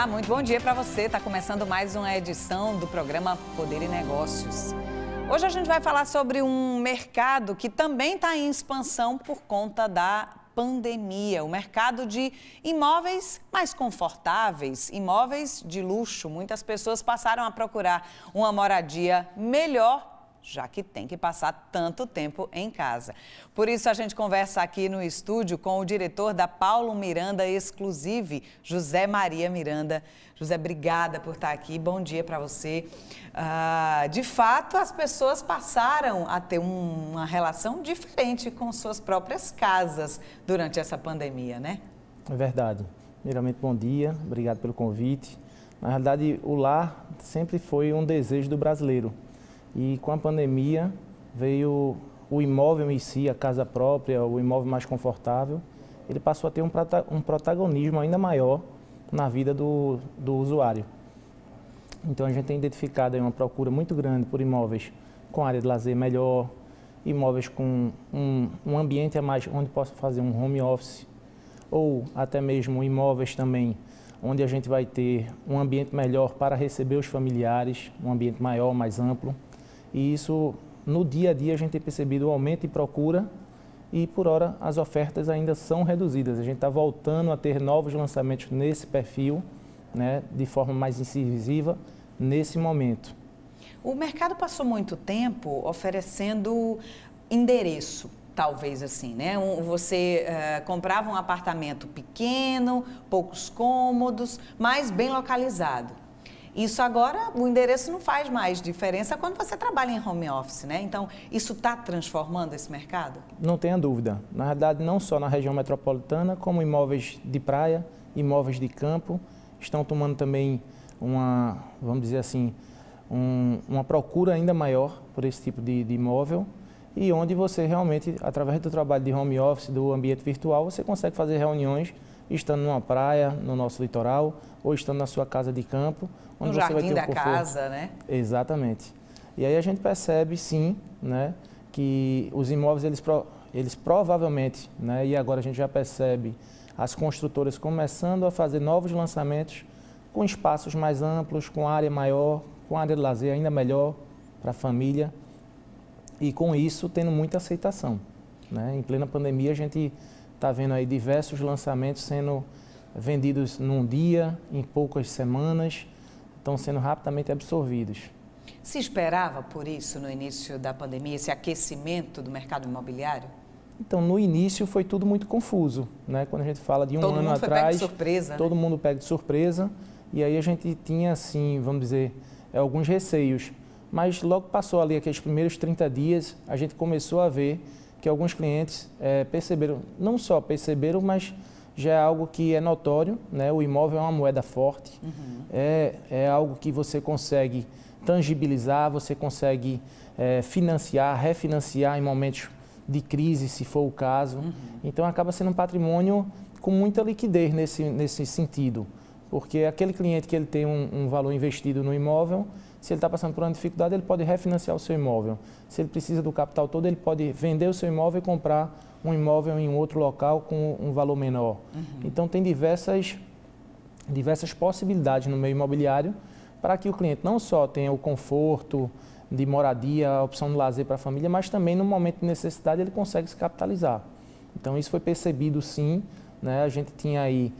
Olá, muito bom dia para você. Está começando mais uma edição do programa Poder e Negócios. Hoje a gente vai falar sobre um mercado que também está em expansão por conta da pandemia. O mercado de imóveis mais confortáveis, imóveis de luxo. Muitas pessoas passaram a procurar uma moradia melhor, já que tem que passar tanto tempo em casa. Por isso, a gente conversa aqui no estúdio com o diretor da Paulo Miranda Exclusive, José Maria Miranda. José, obrigada por estar aqui. Bom dia para você. De fato, as pessoas passaram a ter uma relação diferente com suas próprias casas durante essa pandemia, né? É verdade. Primeiramente, bom dia. Obrigado pelo convite. Na realidade, o lar sempre foi um desejo do brasileiro. E com a pandemia veio o imóvel em si, a casa própria, o imóvel mais confortável, ele passou a ter um protagonismo ainda maior na vida do usuário. Então a gente tem identificado aí uma procura muito grande por imóveis com área de lazer melhor, imóveis com um ambiente a mais onde possa fazer um home office, ou até mesmo imóveis também onde a gente vai ter um ambiente melhor para receber os familiares, um ambiente maior, mais amplo. E isso, no dia a dia, a gente tem percebido o aumento de procura e, por hora, as ofertas ainda são reduzidas. A gente está voltando a ter novos lançamentos nesse perfil, né, de forma mais incisiva, nesse momento. O mercado passou muito tempo oferecendo endereço, talvez assim, né? Você comprava um apartamento pequeno, poucos cômodos, mas bem localizado. Isso agora, o endereço não faz mais diferença quando você trabalha em home office, né? Então, isso está transformando esse mercado? Não tenha dúvida. Na realidade, não só na região metropolitana, como imóveis de praia, imóveis de campo, estão tomando também vamos dizer assim, uma procura ainda maior por esse tipo de imóvel, e onde você realmente, através do trabalho de home office, do ambiente virtual, você consegue fazer reuniões estando numa praia, no nosso litoral, ou estando na sua casa de campo, onde no você vai ter jardim o conforto. Da casa, né? Exatamente. E aí a gente percebe, sim, né, que os imóveis, eles provavelmente, né, e agora a gente já percebe as construtoras começando a fazer novos lançamentos com espaços mais amplos, com área maior, com área de lazer ainda melhor para a família, e com isso tendo muita aceitação, né? Em plena pandemia a gente está vendo aí diversos lançamentos sendo vendidos num dia, em poucas semanas, estão sendo rapidamente absorvidos. Se esperava por isso no início da pandemia, esse aquecimento do mercado imobiliário? Então, no início foi tudo muito confuso, né? Quando a gente fala de um ano atrás, todo mundo foi pego de surpresa, todo mundo pego de surpresa, e aí a gente tinha, assim, vamos dizer, alguns receios. Mas logo passou ali aqueles primeiros 30 dias, a gente começou a ver que alguns clientes perceberam, não só perceberam, mas já é algo que é notório, né? O imóvel é uma moeda forte, é algo que você consegue tangibilizar, você consegue financiar, refinanciar em momentos de crise, se for o caso. Então acaba sendo um patrimônio com muita liquidez nesse sentido, porque aquele cliente que ele tem um valor investido no imóvel, se ele está passando por uma dificuldade, ele pode refinanciar o seu imóvel. Se ele precisa do capital todo, ele pode vender o seu imóvel e comprar um imóvel em um outro local com um valor menor. Então, tem diversas possibilidades no meio imobiliário para que o cliente não só tenha o conforto de moradia, a opção de lazer para a família, mas também, no momento de necessidade, ele consegue se capitalizar. Então, isso foi percebido, sim, né? A gente tinha aí,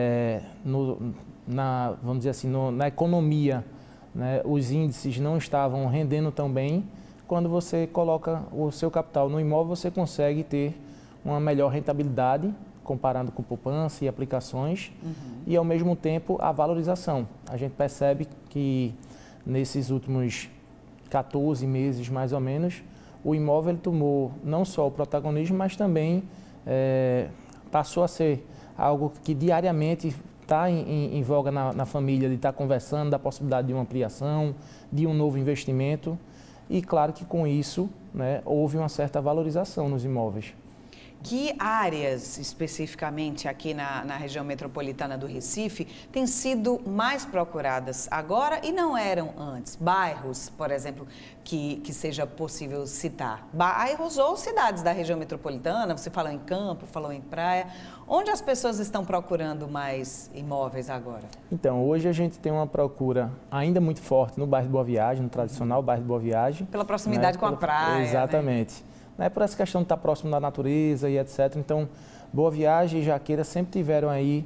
vamos dizer assim, na economia, né, os índices não estavam rendendo tão bem. Quando você coloca o seu capital no imóvel, você consegue ter uma melhor rentabilidade, comparando com poupança e aplicações, e ao mesmo tempo a valorização. A gente percebe que nesses últimos 14 meses, mais ou menos, o imóvel ele tomou não só o protagonismo, mas também passou a ser algo que diariamente está em voga na família, de estar conversando da possibilidade de uma ampliação, de um novo investimento, e claro que com isso, né, houve uma certa valorização nos imóveis. Que áreas, especificamente aqui na região metropolitana do Recife, têm sido mais procuradas agora e não eram antes? Bairros, por exemplo, que seja possível citar. Bairros ou cidades da região metropolitana, você falou em campo, falou em praia. Onde as pessoas estão procurando mais imóveis agora? Então, hoje a gente tem uma procura ainda muito forte no bairro de Boa Viagem, no tradicional bairro de Boa Viagem. Pela proximidade com a praia. Exatamente. Né? Por essa questão de estar próximo da natureza e etc. Então, Boa Viagem e Jaqueira sempre tiveram aí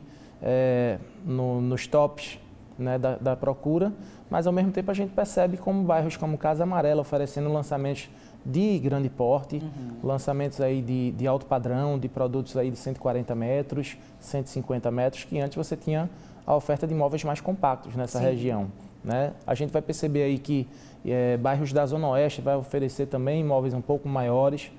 nos tops, né, da procura, mas ao mesmo tempo a gente percebe como bairros como Casa Amarela oferecendo lançamentos de grande porte, lançamentos aí de alto padrão, de produtos aí de 140 metros, 150 metros, que antes você tinha a oferta de imóveis mais compactos nessa região. Né? A gente vai perceber aí que bairros da Zona Oeste vai oferecer também imóveis um pouco maiores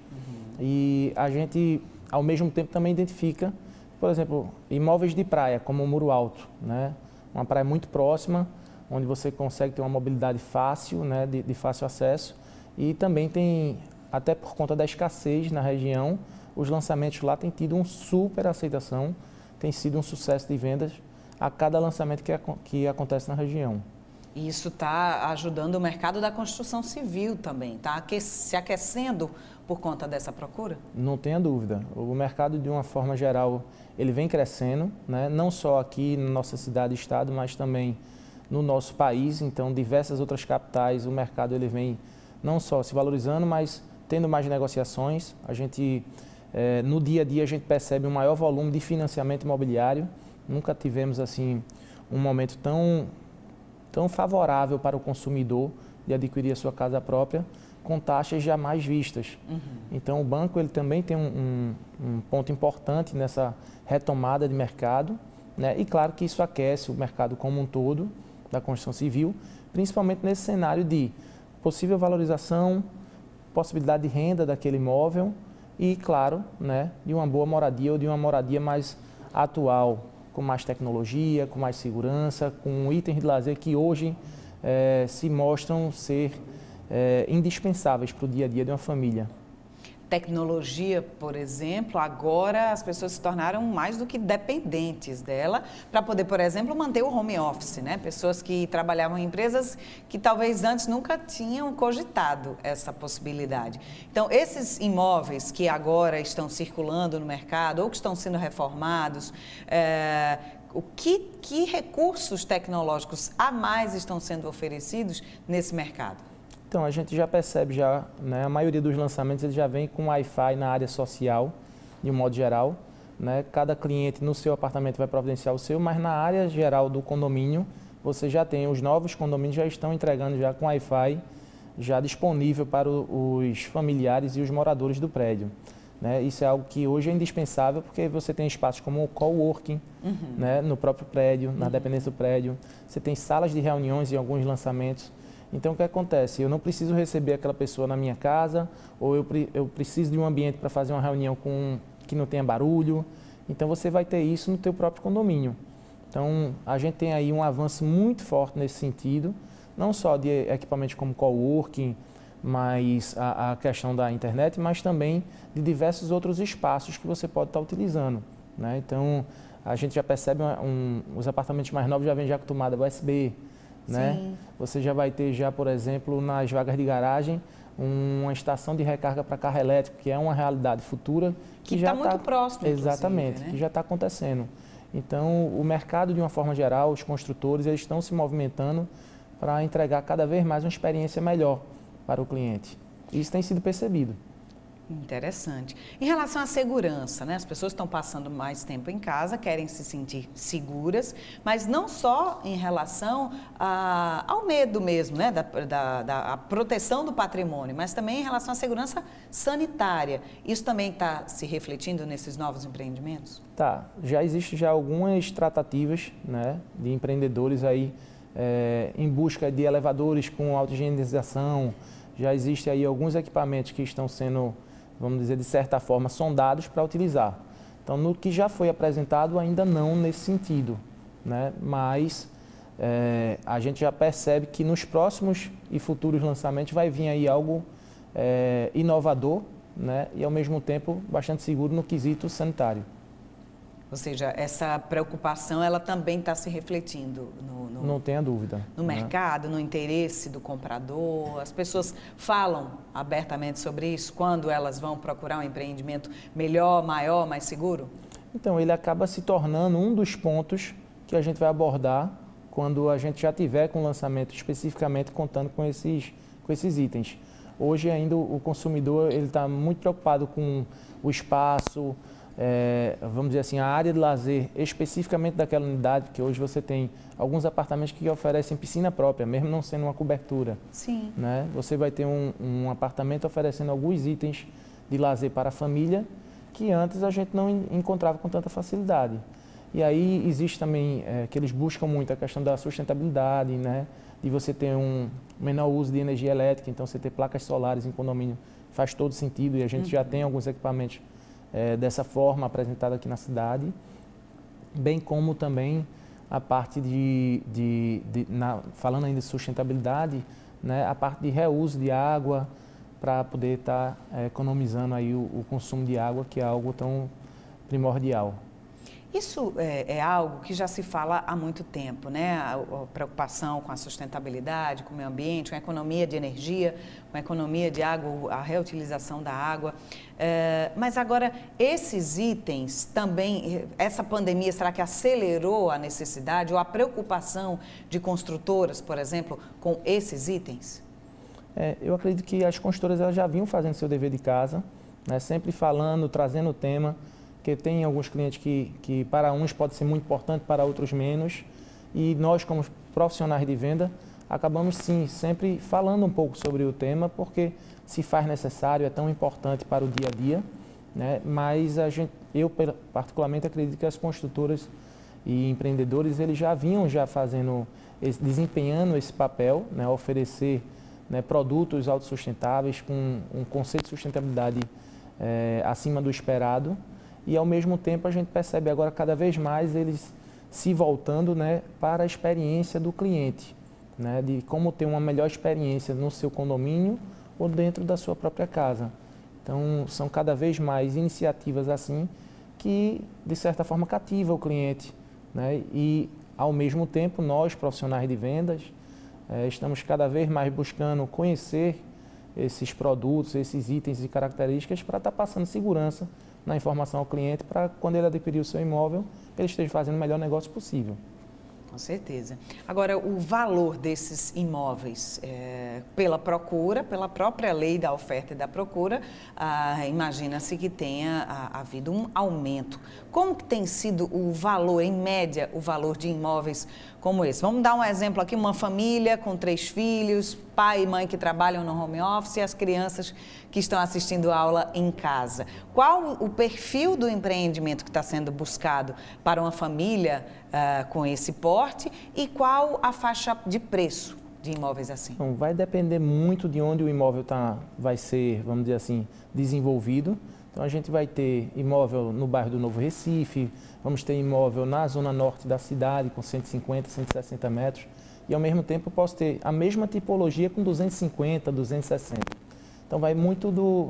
e a gente, ao mesmo tempo, também identifica, por exemplo, imóveis de praia, como o Muro Alto, né? Uma praia muito próxima, onde você consegue ter uma mobilidade fácil, né? de fácil acesso e também tem, até por conta da escassez na região, os lançamentos lá têm tido uma super aceitação, tem sido um sucesso de vendas a cada lançamento que acontece na região. E isso está ajudando o mercado da construção civil também, está se aquecendo por conta dessa procura? Não tenha dúvida. O mercado, de uma forma geral, ele vem crescendo, né? Não só aqui na nossa cidade e estado, mas também no nosso país. Então, diversas outras capitais, o mercado ele vem não só se valorizando, mas tendo mais negociações. A gente, no dia a dia, a gente percebe um maior volume de financiamento imobiliário. Nunca tivemos assim um momento tão favorável para o consumidor de adquirir a sua casa própria, com taxas jamais vistas. Então, o banco ele também tem um ponto importante nessa retomada de mercado, né? E claro que isso aquece o mercado como um todo da construção civil, principalmente nesse cenário de possível valorização, possibilidade de renda daquele imóvel e, claro, né, de uma boa moradia ou de uma moradia mais atual, com mais tecnologia, com mais segurança, com itens de lazer que hoje se mostram ser indispensáveis para o dia a dia de uma família. Tecnologia, por exemplo, agora as pessoas se tornaram mais do que dependentes dela para poder, por exemplo, manter o home office, né? Pessoas que trabalhavam em empresas que talvez antes nunca tinham cogitado essa possibilidade. Então, esses imóveis que agora estão circulando no mercado ou que estão sendo reformados, que recursos tecnológicos a mais estão sendo oferecidos nesse mercado? Então, a gente já percebe, né, a maioria dos lançamentos ele já vem com Wi-Fi na área social, de um modo geral. Né? Cada cliente no seu apartamento vai providenciar o seu, mas na área geral do condomínio, você já tem, os novos condomínios já estão entregando já com Wi-Fi, já disponível para os familiares e os moradores do prédio. Né? Isso é algo que hoje é indispensável, porque você tem espaços como o coworking, né, no próprio prédio, na dependência do prédio. Você tem salas de reuniões em alguns lançamentos. Então, o que acontece? Eu não preciso receber aquela pessoa na minha casa, ou eu preciso de um ambiente para fazer uma reunião que não tenha barulho. Então, você vai ter isso no teu próprio condomínio. Então, a gente tem aí um avanço muito forte nesse sentido, não só de equipamentos como coworking, mas a questão da internet, mas também de diversos outros espaços que você pode estar utilizando. Né? Então, a gente já percebe os apartamentos mais novos já vêm já com tomada USB. Né? Você já vai ter já, por exemplo, nas vagas de garagem, uma estação de recarga para carro elétrico, que é uma realidade futura. Que já está muito próximo, exatamente, né? Que já está acontecendo. Então, o mercado, de uma forma geral, os construtores, eles estão se movimentando para entregar cada vez mais uma experiência melhor para o cliente. Isso tem sido percebido. Interessante. Em relação à segurança, né? As pessoas estão passando mais tempo em casa, querem se sentir seguras, mas não só em relação ao medo mesmo, né? Da proteção do patrimônio, mas também em relação à segurança sanitária. Isso também está se refletindo nesses novos empreendimentos? Tá. Já existe já algumas tratativas, né, de empreendedores aí em busca de elevadores com auto-higienização. Já existem aí alguns equipamentos que estão sendo, vamos dizer, de certa forma, sondados para utilizar. Então, no que já foi apresentado, ainda não nesse sentido, né? Mas a gente já percebe que nos próximos e futuros lançamentos vai vir aí algo inovador, né, e ao mesmo tempo bastante seguro no quesito sanitário. Ou seja, essa preocupação ela também está se refletindo não tenha dúvida, no mercado, no interesse do comprador. As pessoas falam abertamente sobre isso quando elas vão procurar um empreendimento melhor, maior, mais seguro? Então, ele acaba se tornando um dos pontos que a gente vai abordar quando a gente já tiver com o lançamento especificamente contando com esses itens. Hoje ainda o consumidor está muito preocupado com o espaço, vamos dizer assim, a área de lazer especificamente daquela unidade, porque hoje você tem alguns apartamentos que oferecem piscina própria, mesmo não sendo uma cobertura. Sim. Né? Você vai ter um apartamento oferecendo alguns itens de lazer para a família que antes a gente não encontrava com tanta facilidade. E aí existe também que eles buscam muito a questão da sustentabilidade, né? De você ter um menor uso de energia elétrica, então você ter placas solares em condomínio faz todo sentido e a gente já tem alguns equipamentos dessa forma apresentado aqui na cidade, bem como também a parte falando ainda de sustentabilidade, né? A parte de reuso de água para poder estar economizando aí o consumo de água, que é algo tão primordial. Isso é algo que já se fala há muito tempo, né? A preocupação com a sustentabilidade, com o meio ambiente, com a economia de energia, com a economia de água, a reutilização da água. Mas agora, esses itens também, essa pandemia, será que acelerou a necessidade ou a preocupação de construtoras, por exemplo, com esses itens? Eu acredito que as construtoras elas já vinham fazendo seu dever de casa, né? Sempre falando, trazendo o tema, porque tem alguns clientes que para uns pode ser muito importante, para outros menos. E nós, como profissionais de venda, acabamos sim, sempre falando um pouco sobre o tema, porque se faz necessário, é tão importante para o dia a dia, né? Mas eu particularmente acredito que as construtoras e empreendedores, eles já vinham fazendo, desempenhando esse papel, né? Oferecer, né, produtos autossustentáveis com um conceito de sustentabilidade acima do esperado. E, ao mesmo tempo, a gente percebe agora cada vez mais eles se voltando, né, para a experiência do cliente, né, de como ter uma melhor experiência no seu condomínio ou dentro da sua própria casa. Então, são cada vez mais iniciativas assim que, de certa forma, cativa o cliente, né, e, ao mesmo tempo, nós, profissionais de vendas, estamos cada vez mais buscando conhecer esses produtos, esses itens e características para estar passando segurança na informação ao cliente para quando ele adquirir o seu imóvel, ele esteja fazendo o melhor negócio possível. Com certeza. Agora, o valor desses imóveis, pela procura, pela própria lei da oferta e da procura, imagina-se que tenha havido um aumento. Como que tem sido o valor, em média, o valor de imóveis como esse? Vamos dar um exemplo aqui, uma família com 3 filhos, pai e mãe que trabalham no home office e as crianças que estão assistindo aula em casa. Qual o perfil do empreendimento que está sendo buscado para uma família com esse porte e qual a faixa de preço de imóveis assim? Então, vai depender muito de onde o imóvel vai ser, vamos dizer assim, desenvolvido. Então, a gente vai ter imóvel no bairro do Novo Recife, vamos ter imóvel na zona norte da cidade com 150, 160 metros e, ao mesmo tempo, eu posso ter a mesma tipologia com 250, 260. Então, vai muito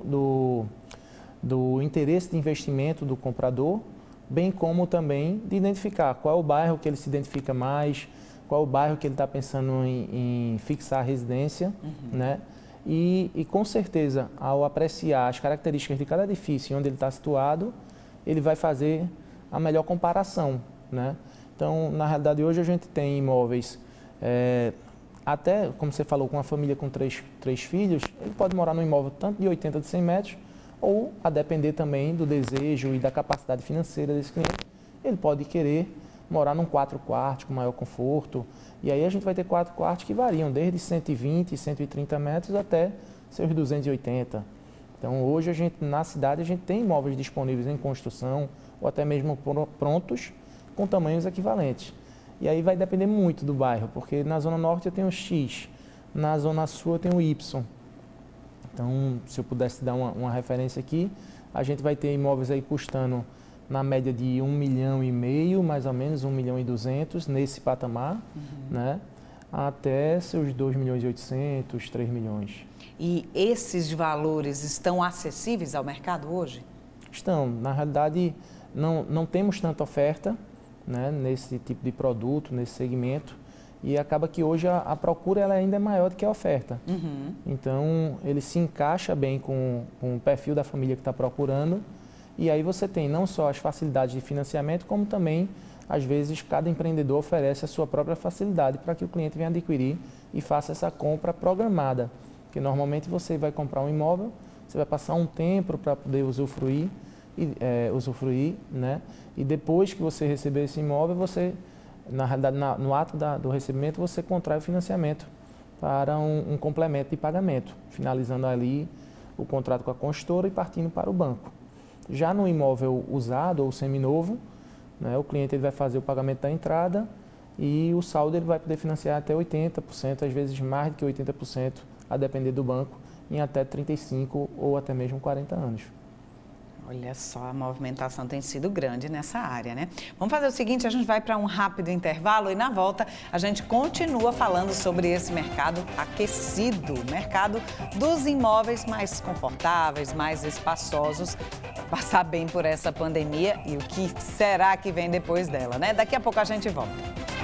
do interesse de investimento do comprador, bem como também de identificar qual é o bairro que ele se identifica mais, qual é o bairro que ele está pensando em fixar a residência, né? E com certeza, ao apreciar as características de cada edifício onde ele está situado, ele vai fazer a melhor comparação, né? Então, na realidade, hoje a gente tem imóveis, até, como você falou, com uma família com três filhos, ele pode morar num imóvel tanto de 80, de 100 metros, ou, a depender também do desejo e da capacidade financeira desse cliente, ele pode querer morar num 4 quartos com maior conforto. E aí a gente vai ter 4 quartos que variam desde 120, 130 metros até seus 280. Então, hoje, na cidade, a gente tem imóveis disponíveis em construção ou até mesmo prontos com tamanhos equivalentes. E aí vai depender muito do bairro, porque na Zona Norte eu tenho X, na Zona Sul eu tenho Y. Então, se eu pudesse dar uma referência aqui, a gente vai ter imóveis aí custando na média de 1,5 milhão, mais ou menos, 1,2 milhão nesse patamar, né? até seus 2.800.000, 3 milhões. E esses valores estão acessíveis ao mercado hoje? Estão. Na realidade, não temos tanta oferta, né, nesse tipo de produto, nesse segmento, e acaba que hoje a procura ela ainda é maior do que a oferta. Uhum. Então, ele se encaixa bem com o perfil da família que está procurando, e aí você tem não só as facilidades de financiamento, como também, às vezes, cada empreendedor oferece a sua própria facilidade para que o cliente venha adquirir e faça essa compra programada. Porque normalmente você vai comprar um imóvel, você vai passar um tempo para poder usufruir, né? E depois que você receber esse imóvel, você, na realidade, no ato do recebimento, você contrai o financiamento para um complemento de pagamento, finalizando ali o contrato com a construtora e partindo para o banco. Já no imóvel usado ou seminovo, né, o cliente ele vai fazer o pagamento da entrada e o saldo ele vai poder financiar até 80%, às vezes mais do que 80%, a depender do banco, em até 35 ou até mesmo 40 anos. Olha só, a movimentação tem sido grande nessa área, né? Vamos fazer o seguinte, a gente vai para um rápido intervalo e na volta a gente continua falando sobre esse mercado aquecido, mercado dos imóveis mais confortáveis, mais espaçosos, passar bem por essa pandemia e o que será que vem depois dela, né? Daqui a pouco a gente volta.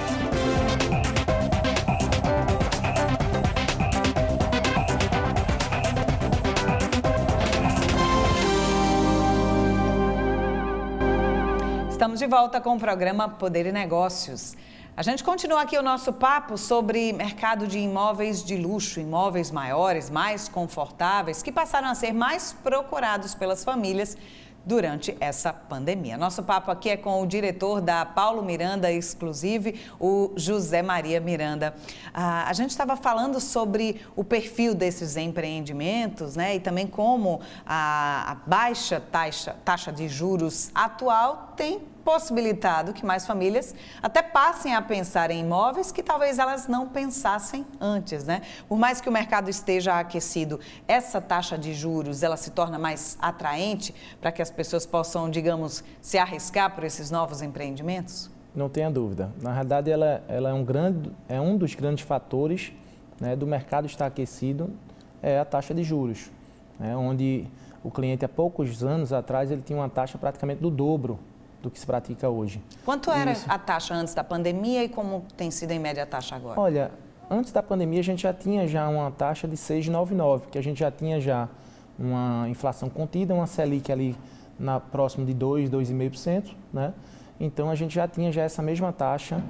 Estamos de volta com o programa Poder e Negócios. A gente continua aqui o nosso papo sobre mercado de imóveis de luxo, imóveis maiores, mais confortáveis, que passaram a ser mais procurados pelas famílias durante essa pandemia. Nosso papo aqui é com o diretor da Paulo Miranda Exclusive, o José Maria Miranda. A gente estava falando sobre o perfil desses empreendimentos, né? E também como a baixa taxa de juros atual tem possibilitado que mais famílias até passem a pensar em imóveis que talvez elas não pensassem antes, né? Por mais que o mercado esteja aquecido, essa taxa de juros, ela se torna mais atraente para que as pessoas possam, digamos, se arriscar por esses novos empreendimentos? Não tenha dúvida. Na realidade, ela é um dos grandes fatores, né, do mercado estar aquecido, é a taxa de juros, né, onde o cliente, há poucos anos atrás, ele tinha uma taxa praticamente do dobro do que se pratica hoje. Quanto era a taxa antes da pandemia e como tem sido em média a taxa agora? Olha, antes da pandemia a gente já tinha uma taxa de 6,99, que a gente já tinha uma inflação contida, uma Selic ali próximo de 2,5%, né? Então a gente já tinha essa mesma taxa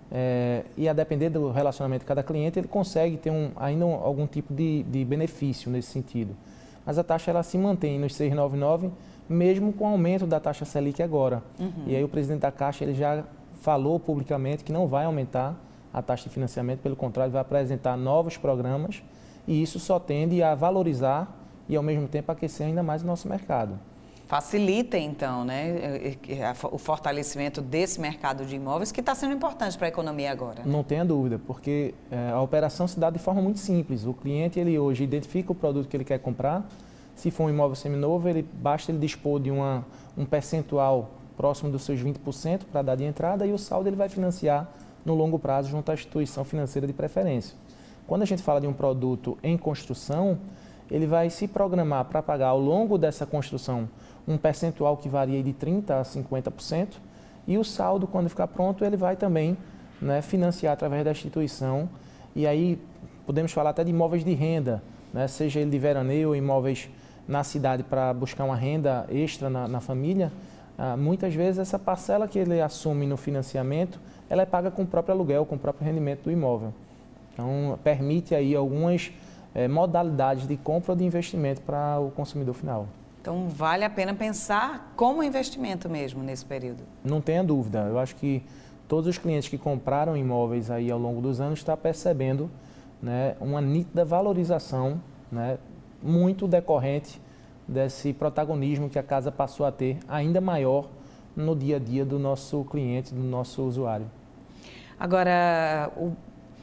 e a depender do relacionamento de cada cliente, ele consegue ter ainda algum tipo de benefício nesse sentido. Mas a taxa ela se mantém nos 6,99, mesmo com o aumento da taxa Selic agora. Uhum. E aí o presidente da Caixa ele já falou publicamente que não vai aumentar a taxa de financiamento, pelo contrário, vai apresentar novos programas e isso só tende a valorizar e ao mesmo tempo aquecer ainda mais o nosso mercado. Facilita então, né, o fortalecimento desse mercado de imóveis que está sendo importante para a economia agora. Não tenha dúvida, porque a operação se dá de forma muito simples. O cliente ele hoje identifica o produto que ele quer comprar. Se for um imóvel seminovo, basta ele dispor de um percentual próximo dos seus 20% para dar de entrada e o saldo ele vai financiar no longo prazo junto à instituição financeira de preferência. Quando a gente fala de um produto em construção, ele vai se programar para pagar ao longo dessa construção um percentual que varia de 30% a 50% e o saldo, quando ficar pronto, ele vai também, né, financiar através da instituição. E aí podemos falar até de imóveis de renda, né, seja ele de veraneio ou imóveis na cidade para buscar uma renda extra na família. Muitas vezes essa parcela que ele assume no financiamento, ela é paga com o próprio aluguel, com o próprio rendimento do imóvel. Então permite aí algumas modalidades de compra ou de investimento para o consumidor final. Então vale a pena pensar como investimento mesmo nesse período? Não tenha dúvida. Eu acho que todos os clientes que compraram imóveis aí ao longo dos anos estão percebendo, né, uma nítida valorização, né, muito decorrente desse protagonismo que a casa passou a ter ainda maior no dia a dia do nosso cliente, do nosso usuário. Agora,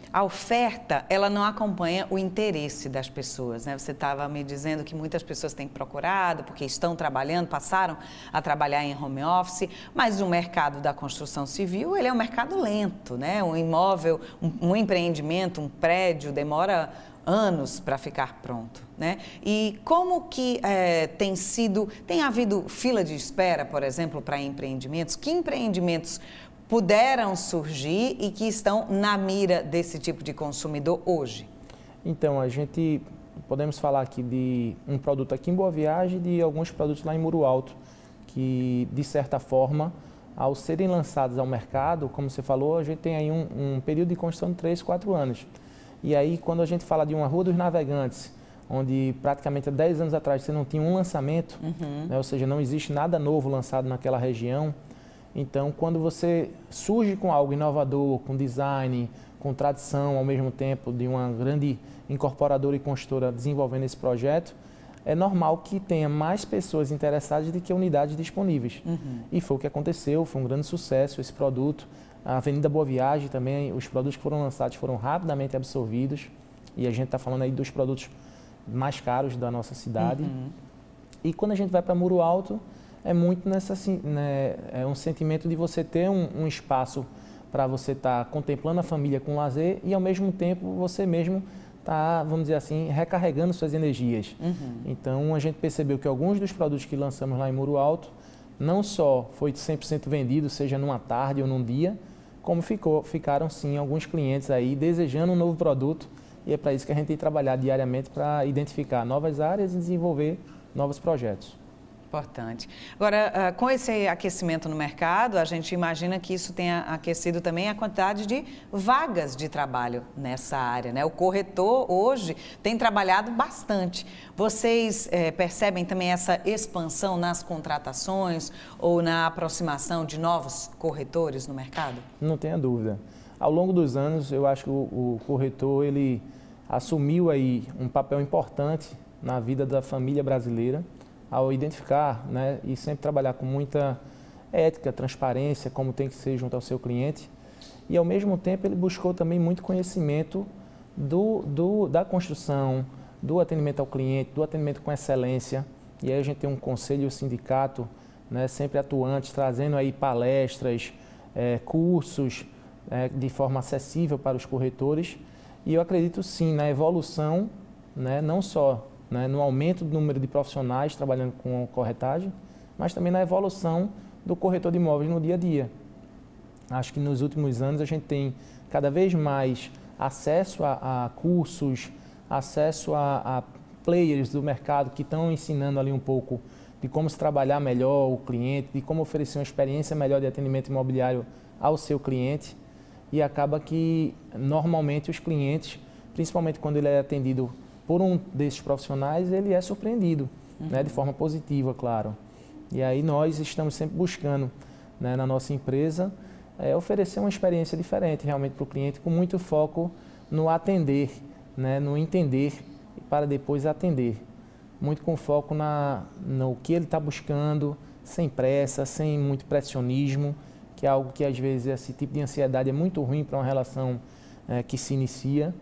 a oferta, ela não acompanha o interesse das pessoas, né? Você estava me dizendo que muitas pessoas têm procurado, porque estão trabalhando, passaram a trabalhar em home office, mas o mercado da construção civil, ele é um mercado lento, né? Um imóvel, um empreendimento, um prédio demora anos para ficar pronto, né? E como que tem havido fila de espera, por exemplo, para empreendimentos? Que empreendimentos puderam surgir e que estão na mira desse tipo de consumidor hoje? Então, podemos falar aqui de um produto aqui em Boa Viagem e de alguns produtos lá em Muro Alto, que, de certa forma, ao serem lançados ao mercado, como você falou, a gente tem aí um período de construção de 3, 4 anos. E aí, quando a gente fala de uma Rua dos Navegantes, onde praticamente há 10 anos atrás você não tinha um lançamento, né, ou seja, não existe nada novo lançado naquela região. Então, quando você surge com algo inovador, com design, com tradição ao mesmo tempo, de uma grande incorporadora e construtora desenvolvendo esse projeto, é normal que tenha mais pessoas interessadas do que unidades disponíveis. E foi o que aconteceu, foi um grande sucesso esse produto. A Avenida Boa Viagem também, os produtos que foram lançados foram rapidamente absorvidos. E a gente está falando aí dos produtos mais caros da nossa cidade. E quando a gente vai para Muro Alto, é muito é um sentimento de você ter um espaço para você estar contemplando a família com lazer e, ao mesmo tempo, você mesmo está, vamos dizer assim, recarregando suas energias. Então, a gente percebeu que alguns dos produtos que lançamos lá em Muro Alto, não só foi 100% vendido, seja numa tarde ou num dia, como ficaram, sim, alguns clientes aí desejando um novo produto. E é para isso que a gente tem trabalhado diariamente para identificar novas áreas e desenvolver novos projetos. Importante. Agora, com esse aquecimento no mercado, a gente imagina que isso tenha aquecido também a quantidade de vagas de trabalho nessa área, né? O corretor hoje tem trabalhado bastante. Vocês percebem também essa expansão nas contratações ou na aproximação de novos corretores no mercado? Não tenha dúvida. Ao longo dos anos, eu acho que o corretor ele assumiu aí um papel importante na vida da família brasileira, ao identificar, né, e sempre trabalhar com muita ética, transparência, como tem que ser junto ao seu cliente. E, ao mesmo tempo, ele buscou também muito conhecimento da construção, do atendimento ao cliente, do atendimento com excelência. E aí a gente tem um conselho e um sindicato, né, sempre atuantes, trazendo aí palestras, cursos de forma acessível para os corretores. E eu acredito, sim, na evolução, né, não só no aumento do número de profissionais trabalhando com corretagem, mas também na evolução do corretor de imóveis no dia a dia. Acho que nos últimos anos a gente tem cada vez mais acesso a cursos, acesso a players do mercado que estão ensinando ali um pouco de como se trabalhar melhor o cliente, de como oferecer uma experiência melhor de atendimento imobiliário ao seu cliente. E acaba que, normalmente, os clientes, principalmente quando ele é atendido por um desses profissionais, ele é surpreendido, né, de forma positiva, claro. E aí nós estamos sempre buscando, né, na nossa empresa, oferecer uma experiência diferente realmente para o cliente, com muito foco no atender, né, no entender para depois atender. Muito com foco no que ele está buscando, sem pressa, sem muito pressionismo, que é algo que às vezes esse tipo de ansiedade é muito ruim para uma relação que se inicia.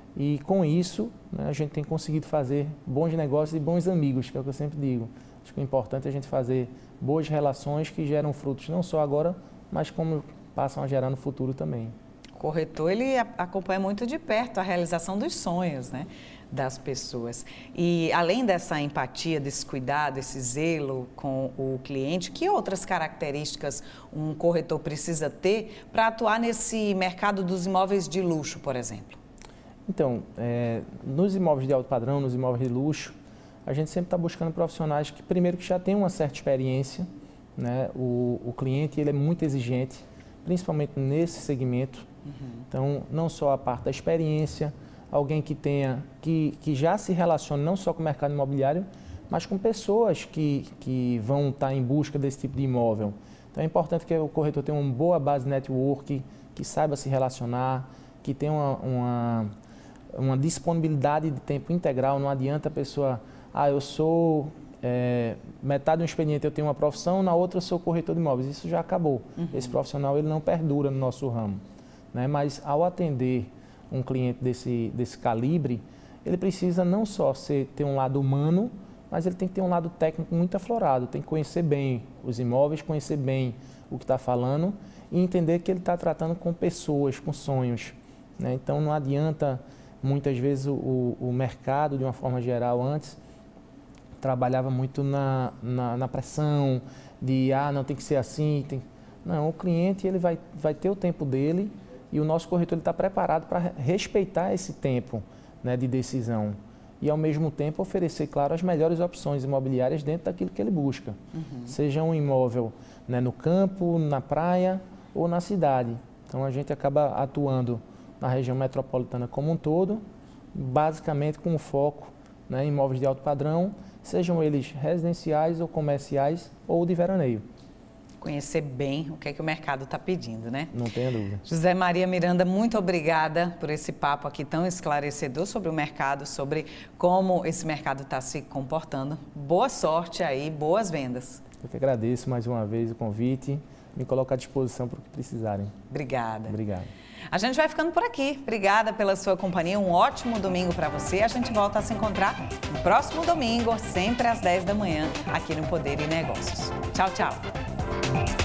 E com isso, né, a gente tem conseguido fazer bons negócios e bons amigos, que é o que eu sempre digo. Acho que o importante é a gente fazer boas relações que geram frutos não só agora, mas como passam a gerar no futuro também. O corretor, ele acompanha muito de perto a realização dos sonhos, né, das pessoas. E além dessa empatia, desse cuidado, esse zelo com o cliente, que outras características um corretor precisa ter para atuar nesse mercado dos imóveis de luxo, por exemplo? Então, nos imóveis de alto padrão, nos imóveis de luxo, a gente sempre está buscando profissionais que, primeiro, que já tenham uma certa experiência, né? O cliente ele é muito exigente, principalmente nesse segmento. Então, não só a parte da experiência, alguém que já se relaciona não só com o mercado imobiliário, mas com pessoas que vão estar em busca desse tipo de imóvel. Então, é importante que o corretor tenha uma boa base network, que saiba se relacionar, que tenha uma disponibilidade de tempo integral. Não adianta a pessoa, eu sou metade do expediente eu tenho uma profissão, na outra eu sou corretor de imóveis. Isso já acabou. Esse profissional ele não perdura no nosso ramo, né? Mas ao atender um cliente desse calibre, ele precisa não só ter um lado humano, mas ele tem que ter um lado técnico muito aflorado, tem que conhecer bem os imóveis, conhecer bem o que está falando e entender que ele está tratando com pessoas, com sonhos, né? Então não adianta, muitas vezes o mercado, de uma forma geral, antes trabalhava muito na pressão de, não tem que ser assim, Não, o cliente ele vai ter o tempo dele e o nosso corretor está preparado para respeitar esse tempo, né, de decisão e, ao mesmo tempo, oferecer, claro, as melhores opções imobiliárias dentro daquilo que ele busca. Seja um imóvel, né, no campo, na praia ou na cidade. Então, a gente acaba atuando na região metropolitana como um todo, basicamente com foco, né, em imóveis de alto padrão, sejam eles residenciais ou comerciais ou de veraneio. Conhecer bem o que é que o mercado está pedindo, né? Não tenha dúvida. José Maria Miranda, muito obrigada por esse papo aqui tão esclarecedor sobre o mercado, sobre como esse mercado está se comportando. Boa sorte aí, boas vendas. Eu que agradeço mais uma vez o convite, me coloco à disposição para o que precisarem. Obrigada. Obrigado. A gente vai ficando por aqui. Obrigada pela sua companhia. Um ótimo domingo para você. A gente volta a se encontrar no próximo domingo, sempre às 10 da manhã, aqui no Poder e Negócios. Tchau, tchau.